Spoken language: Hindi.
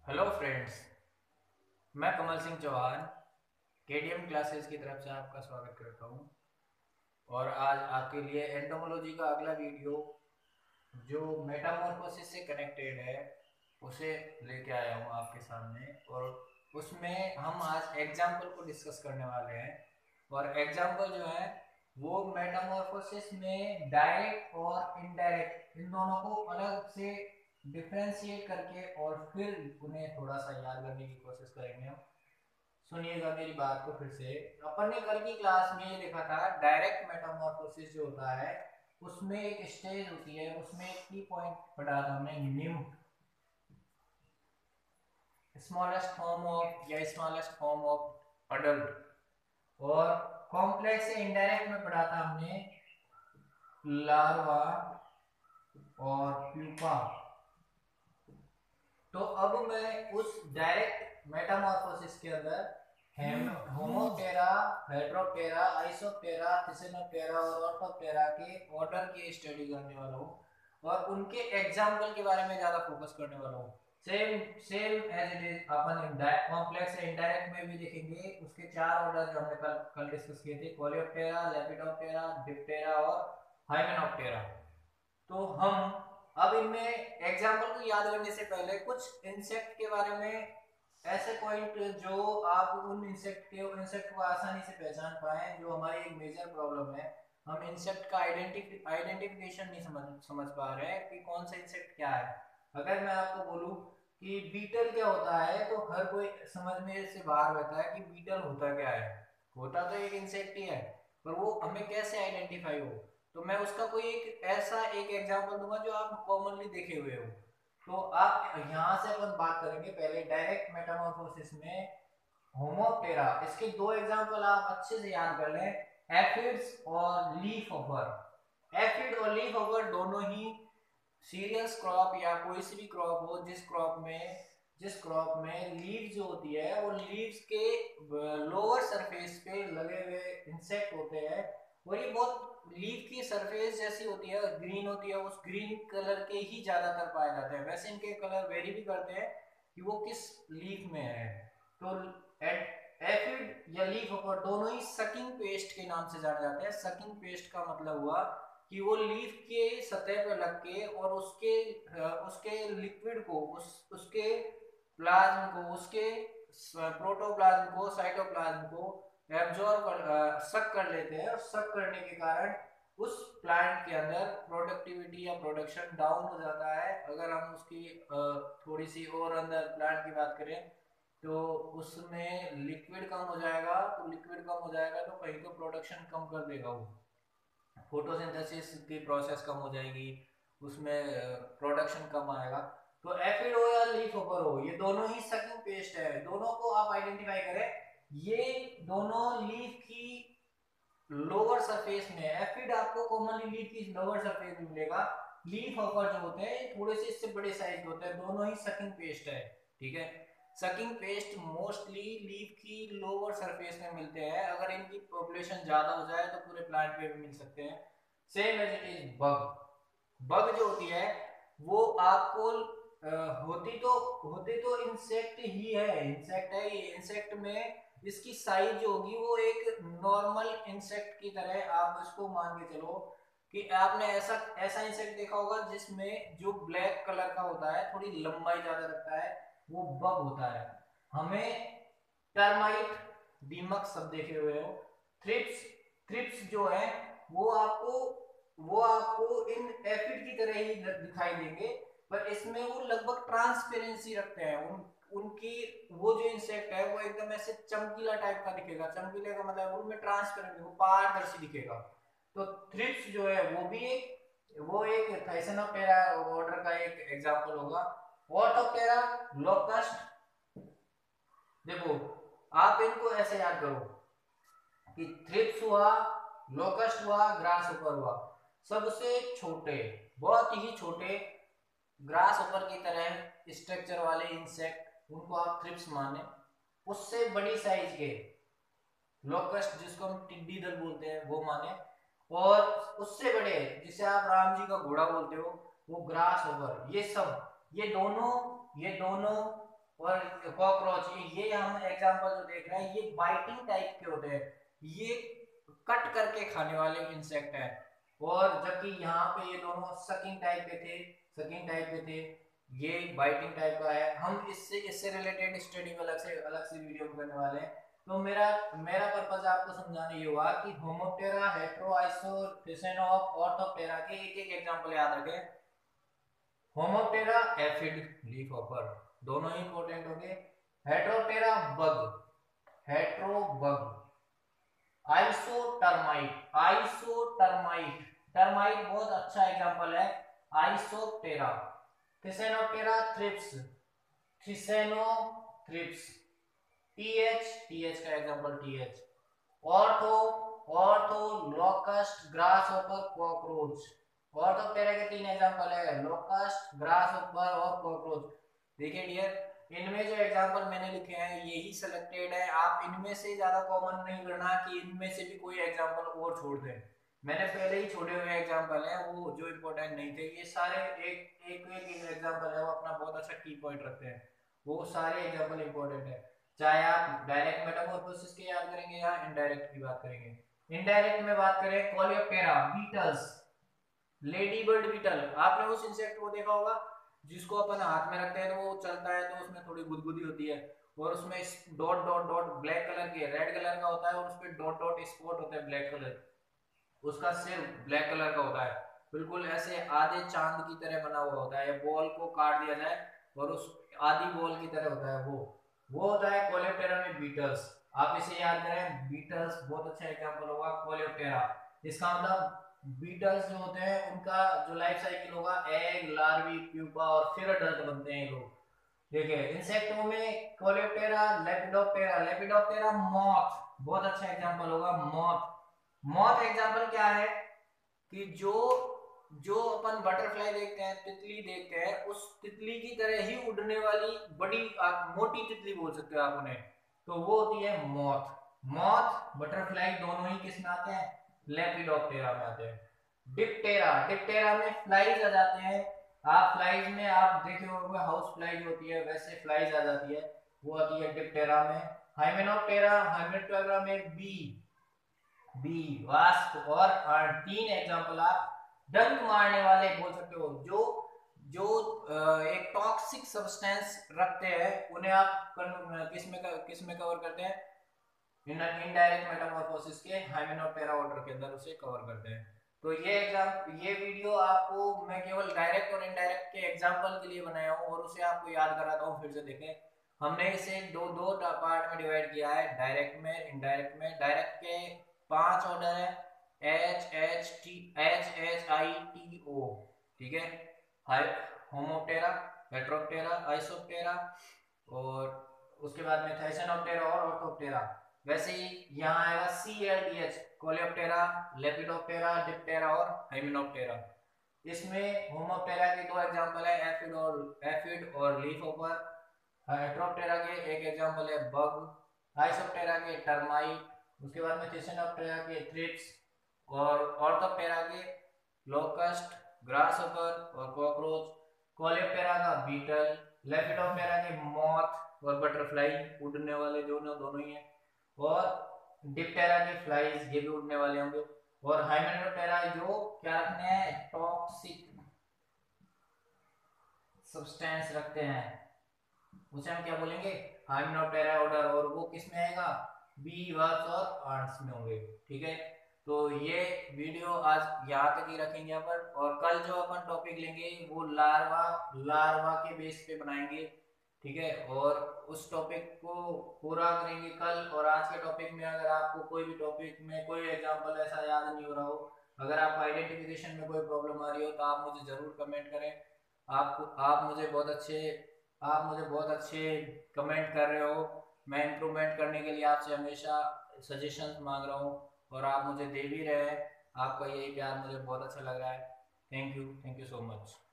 Hello friends. मैं कमल सिंह चौहान केडीएम क्लासेस की तरफ से आपका स्वागत करता हूं। और आज आपके लिए एंटोमोलॉजी का अगला वीडियो जो मेटामॉर्फोसिस से कनेक्टेड है उसे लेके आया हूं आपके सामने। और उसमें हम आज एग्जाम्पल को डिस्कस करने वाले हैं। और एग्जाम्पल जो है वो मेटामॉर्फोसिस में डायरेक्ट और इनडायरेक्ट इन दोनों को अलग से डिफ्रेंशिएट करके और फिर उन्हें थोड़ा सा याद करने की कोशिश करेंगे हम। सुनिएगा मेरी बात को फिर से। अपन ने कल की क्लास में ये देखा था डायरेक्ट मेटामॉर्फोसिस जो होता है उसमें एक स्टेज होती है, उसमें एक की पॉइंट पढ़ा था हमने न्यू स्मॉलेस्ट फॉर्म ऑफ या स्मॉलेस्ट फॉर्म ऑफ अडल्ट। और कॉम्प्लेक्स से इनडायरेक्ट में पढ़ा था हमने लार्वा और प्यूपा। तो अब मैं उस डायरेक्ट मेटामॉर्फोसिस के अंदर होमोप्टेरा, हेटेरोप्टेरा, आइसोप्टेरा, थिसेनोप्टेरा और ऑर्थोप्टेरा के ऑर्डर की स्टडी करने वाला हूँ और उनके एग्जाम्पल के बारे में ज्यादा फोकस करने वाला हूँ। Same same as it is अपन कॉम्प्लेक्स से इनडायरेक्ट में भी देखेंगे। उसके चार ऑर्डर जो हमने कल कल डिस्कस किए थे, कोलियोप्टेरा, लेपिडोप्टेरा, डिप्टेरा और हाइमेनोप्टेरा। तो हम अब इनमें एग्जाम्पल को याद करने से पहले कुछ इंसेक्ट के बारे में ऐसे पॉइंट जो आप उन इंसेक्ट को आसानी से पहचान पाए जो हमारी एक मेजर प्रॉब्लम है। हम इंसेक्ट का आइडेंटिफिकेशन नहीं समझ पा रहे हैं कि कौन सा इंसेक्ट क्या है। अगर मैं आपको बोलूं कि बीटल क्या होता है तो हर कोई समझ में से बाहर रहता है कि बीटल होता क्या है। होता तो एक इंसेक्ट ही है, पर वो हमें कैसे आइडेंटिफाई हो। तो मैं उसका कोई एक ऐसा एक एग्जांपल दूंगा जो आप कॉमनली देखे हुए हो। तो आप यहां से अपन बात करेंगे पहले डायरेक्ट मेटामॉर्फोसिस में होमोप्टेरा। इसके दो एग्जांपल आप अच्छे से याद कर लें, एफिड्स और लीफ होपर। एफिड और लीफ होपर दोनों ही सीरियस क्रॉप या कोई सी भी क्रॉप हो जिस क्रॉप में लीव जो होती है वो लीव्स के लोअर सरफेस पे लगे हुए इंसेक्ट होते हैं। और ये बहुत लीफ की सरफेस जैसी होती है, ग्रीन होती है, उस ग्रीन कलर के ही ज्यादातर पाए जाते हैं। वैसे इनके कलर वेरी भी करते हैं कि वो किस लीफ में है। तो एफिड या लीफ होपर दोनों ही सकिंग पेस्ट के नाम से जाने जाते हैं। सकिंग पेस्ट का मतलब हुआ कि वो लीफ के सतह पर लग के और उसके लिक्विड को उसके प्लाज्म को, उसके प्रोटोप्लाज्म को, साइटोप्लाज्म को एब्जॉर्ब सक कर लेते हैं। और सक करने के कारण उस प्लांट के अंदर प्रोडक्टिविटी या प्रोडक्शन डाउन हो जाता है। अगर हम उसकी थोड़ी सी और अंदर प्लांट की बात करें तो उसमें लिक्विड कम हो जाएगा। तो लिक्विड कम हो जाएगा तो कहीं तो प्रोडक्शन कम कर देगा वो, फोटोसिंथेसिस की प्रोसेस कम हो जाएगी, उसमें प्रोडक्शन कम आएगा। तो एफिड हो या लीफ होपर हो, ये दोनों ही सकिंग पेस्ट है। दोनों को आप आइडेंटिफाई करें, ये दोनों लीफ की लोअर सरफेस में। एफिड आपको कॉमनली लीफ की लोअर सरफेस में मिलेगा। लीफ होपर जो होते हैं थोड़े से इससे बड़े साइज के होते हैं। दोनों ही सकिंग पेस्ट है, ठीक है। सकिंग पेस्ट मोस्टली लीफ की लोअर सरफेस में मिलते हैं। अगर इनकी पॉपुलेशन ज्यादा हो जाए तो पूरे प्लांट पे भी मिल सकते हैं। Same as it is bug. Bug जो होती है वो आपको होती तो इंसेक्ट ही है, इंसेक्ट है ये। इंसेक्ट में इसकी साइज जो होगी वो एक नॉर्मल इंसेक्ट की तरह आप इसको मान के चलो कि आपने ऐसा ऐसा इंसेक्ट देखा होगा जिसमें जो ब्लैक कलर का होता है, थोड़ी लंबाई ज्यादा रखता है, वो बग होता है। हमें टर्माइट, दीमक सब देखे हुए हो। थ्रिप्स, थ्रिप्स जो है वो आपको वो आपको इन एफिड की तरह ही दिखाई देंगे, पर इसमें वो लगभग ट्रांसपेरेंसी रखते हैं। उनकी वो जो इंसेक्ट है वो एकदम ऐसे चमकीला टाइप का दिखेगा। चमकीले का मतलब उनमें ट्रांसपेरेंट, वो पारदर्शी दिखेगा। तो थ्रिप्स जो है वो एक थाइसेनोप्टेरा ऑर्डर का एक एग्जांपल होगा। Orthoptera, locust. देखो आप इनको ऐसे याद करो कि थ्रिप्स हुआ, लोकस्ट हुआ, ग्रास ऊपर हुआ। सबसे छोटे, बहुत ही छोटे ग्रास ऊपर की तरह स्ट्रक्चर वाले इंसेक्ट, उनको आप थ्रिप्स माने। उससे बड़ी साइज के लोकस्ट, जिसको हम टिड्डी दल बोलते हैं, वो माने। और उससे बड़े जिसे आप राम जी का घोड़ा बोलते हो, वो ग्रास ओवर। ये सब ये दोनों और कॉकरोच, ये हम एग्जांपल जो देख रहे हैं ये बाइटिंग टाइप के होते हैं, ये कट करके खाने वाले इंसेक्ट है। और जबकि यहाँ पे ये दोनों सकिंग टाइप के थे, सकिंग टाइप के थे, ये बाइटिंग टाइप का है। हम इससे रिलेटेड स्टडी में अलग से वीडियो करने वाले हैं। तो मेरा मेरा पर्पज आपको समझाने ये हुआ कि होमोप्टेरा, हेट्रो, आइसो, थिसेनोप, ऑर्थोप्टेरा के एक एक एग्जांपल याद रखें। होमोप्टेरा एफिड लीफ हॉपर, दोनों ही इंपॉर्टेंट हो गए। Heteroptera bug, hetero bug. Iso termite, iso termite, termite बहुत अच्छा एग्जांपल है, isoptera. Thysanoptera thrips, thysano thrips. TH का example TH. Ortho, ortho locust, grasshopper, cockroach. Orthoptera के तीन एग्जांपल है, लोकस्ट, ग्रास होपर और कॉकरोच। देखिए डियर, इनमें जो एग्जांपल मैंने लिखे हैं यही सिलेक्टेड है, आप इनमें से ज्यादा कॉमन नहीं करना कि इनमें से भी कोई एग्जांपल और छोड़ दें। मैंने पहले ही छोड़े हुए एग्जांपल हैं वो जो इंपॉर्टेंट नहीं थे, ये सारे एक एक एग्जांपल है वो अपना बहुत अच्छा की पॉइंट रखते हैं, वो सारे एग्जांपल इंपॉर्टेंट है। चाहे आप डायरेक्ट मेटामॉर्फोसिस के याद करेंगे या इनडायरेक्ट की बात करेंगे। इनडायरेक्ट में बात करें, coleoptera, beetles, ladybird beetle. आपने उस इंसेक्ट को देखा होगा जिसको अपन हाथ में रखते हैं तो वो चलता है तो उसमें थोड़ी गुदगुदी होती है और उसमें dot dot dot black colour के, रेड कलर का होता है और उस पर डॉट डॉट स्पॉट होता है ब्लैक कलर, उसका सिर ब्लैक कलर का होता है, बिल्कुल ऐसे आधे चांद की तरह बना हुआ होता है, बॉल को काट दिया जाए और उस आधी बॉल की तरह होता है वो होता है कोलेप्टेरा में बीटल्स। आप इसे याद करें, बीटल्स बहुत अच्छा एग्जांपल होगा कोलेप्टेरा। इसका मतलब बीटल्स जो होते हैं उनका जो लाइफ साइकिल होगा, एग, लार्वी, प्यूपा और फिर अडल्ट बनते हैं लोग। देखिए इंसेक्टों में कोलेप्टेरा, लेपिडोप्टेरा, लेपिडोप्टेरा मॉथ बहुत अच्छा एग्जांपल होगा, मॉथ। मॉथ एग्जांपल क्या है कि जो जो अपन बटरफ्लाई देखते हैं, तितली देखते हैं, उस तितली की तरह ही उड़ने वाली बड़ी, आप मोटी तितली बोल सकते हो आप उन्हें, तो वो होती है मॉथ। मॉथ बटरफ्लाई दोनों ही किस में आते हैं, लेपिडोप्टेरा में आते हैं। डिप्टेरा, डिप्टेरा में फ्लाइज आ जाते हैं। आप फ्लाइज में आप देखे होंगे हाउस फ्लाइज होती है वैसे फ्लाइज आ जाती है, वो आती है डिप्टेरा में। हाइमेनोप्टेरा, हाइमेनोप्टेरा में बी, बी वास्प और तीन एग्जांपल आप डंक मारने वाले बोल सकते हो, जो जो एक टॉक्सिक सब्सटेंस रखते हैं उन्हें आप किस में कवर करते हैं, इनडायरेक्ट मेटामॉर्फोसिस के हाइमेनोप्टेरा ऑर्डर के अंदर उसे कवर करते हैं। तो ये वीडियो आपको मैं केवल डायरेक्ट और इनडायरेक्ट के एग्जांपल के लिए बनाया हूं और उसे आपको याद कराता हूं, फिर से देखें। हमने इसे दो दो पार्ट में डिवाइड किया है, डायरेक्ट में, इनडायरेक्ट में। डायरेक्ट के 5 ऑर्डर है, HHITO, ठीक है, होमोप्टेरा, हेट्रोप्टेरा, आइसोप्टेरा और उसके बाद में थाइसेनोप्टेरा और ऑर्थोप्टेरा। वैसे ही यहाँ आएगा CLDH, कोलेप्टेरा, लेपिडोप्टेरा, डिप्टेरा और हाइमेनोप्टेरा। इसमें होमोप्टेरा के दो एग्जांपल है, एफिड और लीफ होपर। हेट्रोप्टेरा के एक एग्जांपल है बग। आइसोप्टेरा के टर्माइट। उसके बाद में थिसेनोप्टेरा के थ्रिप्स और ऑर्थोप्टेरा के लोकस्ट, ग्रासहोपर और कॉकरोच। कोलेप्टेरा का बीटल, लेपिडोप्टेरा के मॉथ और बटरफ्लाई, उड़ने वाले दोनों ही है। और डिप्टेरा के फ्लाइज, ये भी उड़ने वाले होंगे। और हाइमेनोप्टेरा जो क्या रखने हैं, टॉक्सिक सब्सटेंस रखते हैं, उसे हम क्या बोलेंगे, हाइमेनोप्टेरा ऑर्डर, और वो किस में आएगा, बी, वर्ब्स और आर्ट्स में होंगे, ठीक है। तो ये वीडियो आज यहाँ तक ही रखेंगे अपन, और कल जो अपन टॉपिक लेंगे वो लार्वा, लार्वा के बेस पे बनाएंगे, ठीक है। और उस टॉपिक को पूरा करेंगे कल। और आज के टॉपिक में अगर आपको कोई भी टॉपिक में कोई एग्जांपल ऐसा याद नहीं हो रहा हो, अगर आपको आइडेंटिफिकेशन में कोई प्रॉब्लम आ रही हो तो आप मुझे ज़रूर कमेंट करें। आप मुझे बहुत अच्छे कमेंट कर रहे हो, मैं इम्प्रूवमेंट करने के लिए आपसे हमेशा सजेशंस मांग रहा हूँ और आप मुझे दे भी रहे हैं। आपका यही प्यार मुझे बहुत अच्छा लग रहा है। Thank you so much.